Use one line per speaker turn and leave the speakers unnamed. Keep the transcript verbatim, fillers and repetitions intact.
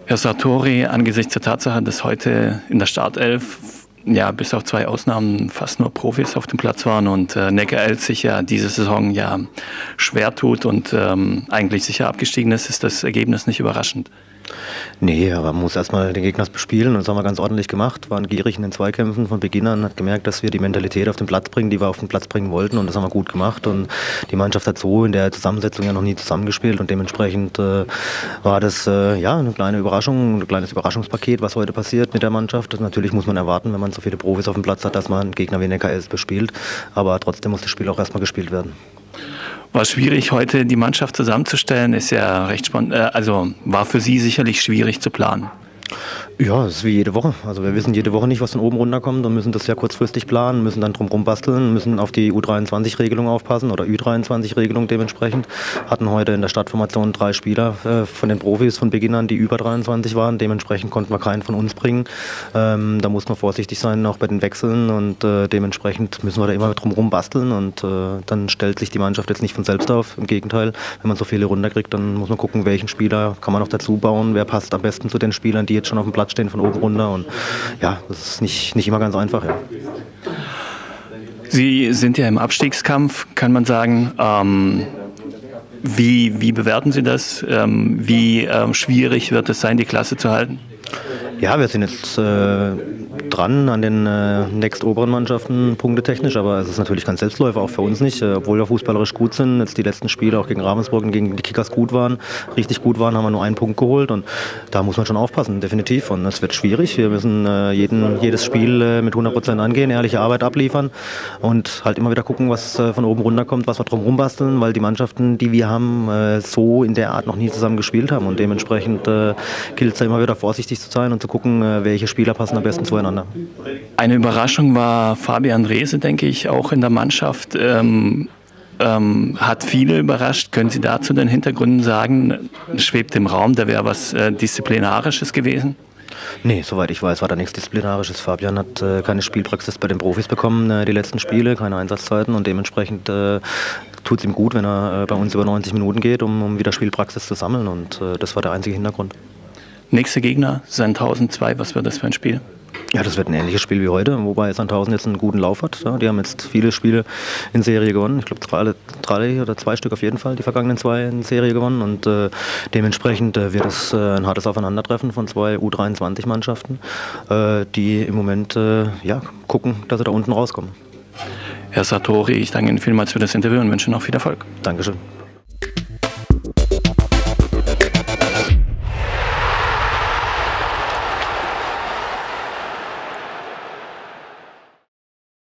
Herr Sartori, angesichts der Tatsache, dass heute in der Startelf ja bis auf zwei Ausnahmen fast nur Profis auf dem Platz waren und äh, Neckarelf sich ja diese Saison ja schwer tut und ähm, eigentlich sicher abgestiegen ist, ist das Ergebnis nicht überraschend.
Nee, aber man muss erstmal den Gegner bespielen und das haben wir ganz ordentlich gemacht, waren gierig in den Zweikämpfen von Beginn an, hat gemerkt, dass wir die Mentalität auf den Platz bringen, die wir auf den Platz bringen wollten, und das haben wir gut gemacht, und die Mannschaft hat so in der Zusammensetzung ja noch nie zusammengespielt, und dementsprechend äh, war das äh, ja eine kleine Überraschung, ein kleines Überraschungspaket, was heute passiert mit der Mannschaft. Das natürlich muss man erwarten, wenn man so viele Profis auf dem Platz hat, dass man einen Gegner wie Neckarelf bespielt, aber trotzdem muss das Spiel auch erstmal gespielt werden.
War schwierig, heute die Mannschaft zusammenzustellen, ist ja recht spannend, äh, also war für Sie sicherlich schwierig zu planen.
Ja, das ist wie jede Woche. Also wir wissen jede Woche nicht, was von oben runterkommt, und müssen das sehr kurzfristig planen, müssen dann drumherum basteln, müssen auf die U dreiundzwanzig-Regelung aufpassen oder Ü dreiundzwanzig-Regelung dementsprechend. Hatten heute in der Startformation drei Spieler äh, von den Profis von Beginn an, die über dreiundzwanzig waren. Dementsprechend konnten wir keinen von uns bringen. Ähm, da muss man vorsichtig sein, auch bei den Wechseln, und äh, dementsprechend müssen wir da immer drumherum basteln, und äh, dann stellt sich die Mannschaft jetzt nicht von selbst auf. Im Gegenteil, wenn man so viele runterkriegt, dann muss man gucken, welchen Spieler kann man noch dazu bauen, wer passt am besten zu den Spielern, die jetzt schon auf dem Platz stehen, von oben runter, und ja, das ist nicht, nicht immer ganz einfach. Ja.
Sie sind ja im Abstiegskampf, kann man sagen. Ähm, wie, wie bewerten Sie das? Ähm, wie ähm, schwierig wird es sein, die Klasse zu halten?
Ja, wir sind jetzt äh, dran an den äh, nächstoberen Mannschaften, punktetechnisch, aber es ist natürlich kein Selbstläufer, auch für uns nicht, äh, obwohl wir fußballerisch gut sind. Jetzt die letzten Spiele auch gegen Ravensburg und gegen die Kickers gut waren, richtig gut waren, haben wir nur einen Punkt geholt, und da muss man schon aufpassen, definitiv. Und es wird schwierig. Wir müssen äh, jeden, jedes Spiel äh, mit hundert Prozent angehen, ehrliche Arbeit abliefern und halt immer wieder gucken, was äh, von oben runterkommt, was wir drum rumbasteln, weil die Mannschaften, die wir haben, äh, so in der Art noch nie zusammen gespielt haben, und dementsprechend äh, gilt es da immer wieder vorsichtig zu sein und zu gucken, welche Spieler passen am besten zueinander.
Eine Überraschung war Fabian Reese, denke ich, auch in der Mannschaft. Ähm, ähm, hat viele überrascht. Können Sie dazu den Hintergründen sagen? Schwebt im Raum, da wäre was äh, Disziplinarisches gewesen?
Nee, soweit ich weiß, war da nichts Disziplinarisches. Fabian hat äh, keine Spielpraxis bei den Profis bekommen, äh, die letzten Spiele, keine Einsatzzeiten, und dementsprechend äh, tut es ihm gut, wenn er äh, bei uns über neunzig Minuten geht, um, um wieder Spielpraxis zu sammeln, und äh, das war der einzige Hintergrund.
Nächster Gegner, Sandhausen zwei, was wird das für ein Spiel?
Ja, das wird ein ähnliches Spiel wie heute, wobei Sandhausen jetzt einen guten Lauf hat. Ja, die haben jetzt viele Spiele in Serie gewonnen. Ich glaube, drei, drei oder zwei Stück auf jeden Fall, die vergangenen zwei in Serie gewonnen. Und äh, dementsprechend äh, wird es äh, ein hartes Aufeinandertreffen von zwei U dreiundzwanzig-Mannschaften, äh, die im Moment äh, ja, gucken, dass sie da unten rauskommen.
Herr Sartori, ich danke Ihnen vielmals für das Interview und wünsche noch viel Erfolg.
Dankeschön.